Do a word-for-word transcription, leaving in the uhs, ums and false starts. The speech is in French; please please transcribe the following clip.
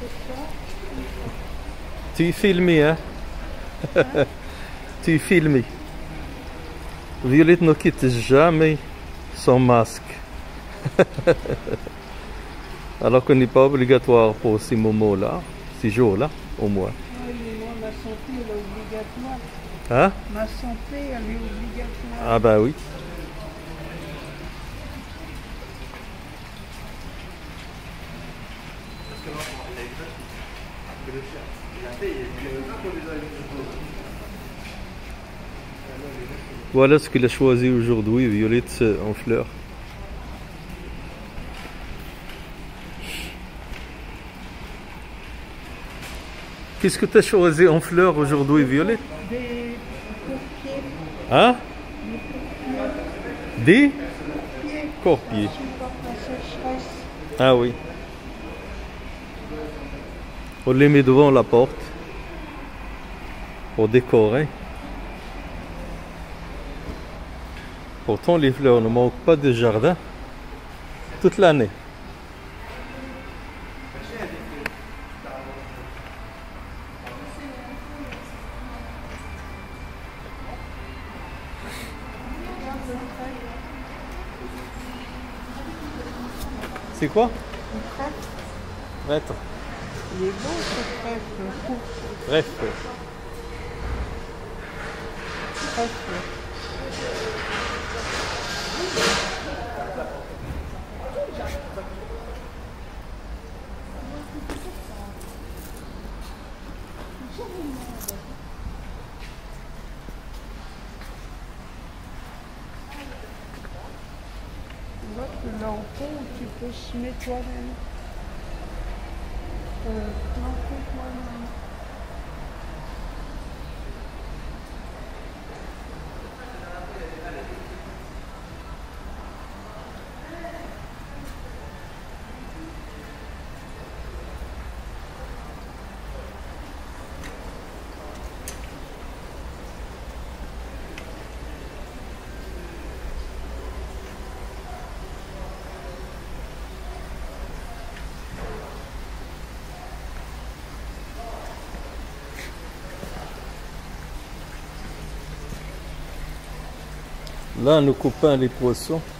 Tu filmes, hein? Tu filmes. Violette ne quitte jamais son masque. Alors qu'on n'est pas obligatoire pour ces moments-là, ces jours-là, au moins. Oui, mais moi, ma santé, elle est obligatoire. Hein? Ma santé, elle est obligatoire. Ah ben oui. Voilà ce qu'il a choisi aujourd'hui, Violette en fleurs. Qu'est-ce que tu as choisi en fleurs aujourd'hui, Violette? Des courpiers. Hein? Des Courpiers. corpiers. Supporte la sécheresse. Ah oui. On les met devant la porte pour décorer. Pourtant, les fleurs ne manquent pas de jardin toute l'année. C'est quoi? Prêtre. Il est beau ce trèfle. Bref. Trèfle. Tu vois que là au fond, tu peux semer toi-même. Euh, planter toi-même. Là, nous coupons les poissons.